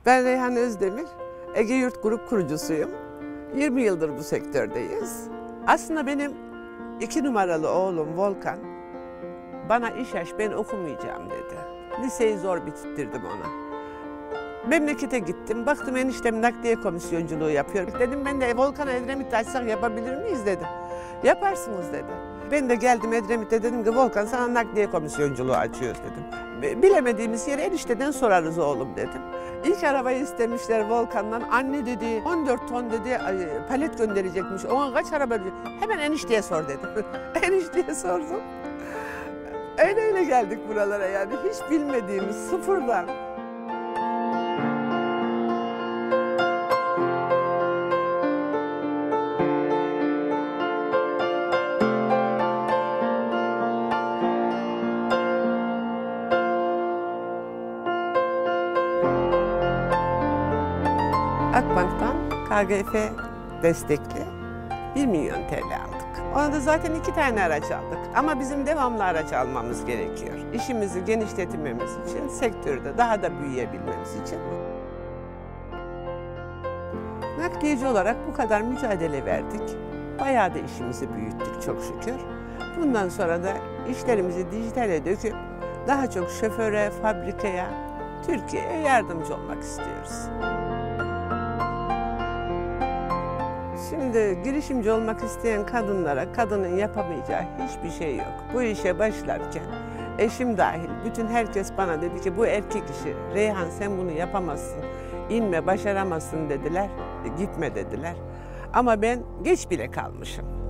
Ben Reyhan Özdemir, Ege Yurt Grup kurucusuyum. 20 yıldır bu sektördeyiz. Aslında benim 2 numaralı oğlum Volkan, bana iş aç, ben okumayacağım dedi. Liseyi zor bitirttirdim ona. Memlekete gittim, baktım eniştem nakliye komisyonculuğu yapıyor. Dedim ben de Volkan'a Edremit açsak yapabilir miyiz dedim. Yaparsınız dedi. Ben de geldim Edremit'te dedim ki Volkan sana nakliye komisyonculuğu açıyoruz dedim. Bilemediğimiz yere enişteden sorarız oğlum dedim. İlk arabayı istemişler Volkan'dan. Anne dedi 14 ton dedi palet gönderecekmiş. Ona kaç araba? Hemen enişteye sor dedim. Enişteye sordum. Öyle geldik buralara yani hiç bilmediğimiz sıfırdan. Akbank'tan KGF destekli 1 milyon TL aldık. Ona da zaten 2 tane araç aldık. Ama bizim devamlı araç almamız gerekiyor. İşimizi genişletmemiz için, sektörde daha da büyüyebilmemiz için. Nakliyeci olarak bu kadar mücadele verdik. Bayağı da işimizi büyüttük çok şükür. Bundan sonra da işlerimizi dijitale döküp daha çok şoföre, fabrikaya, Türkiye'ye yardımcı olmak istiyoruz. Şimdi girişimci olmak isteyen kadınlara kadının yapamayacağı hiçbir şey yok. Bu işe başlarken eşim dahil bütün herkes bana dedi ki bu erkek işi, Reyhan sen bunu yapamazsın, inme başaramazsın dediler, gitme dediler. Ama ben geç bile kalmışım.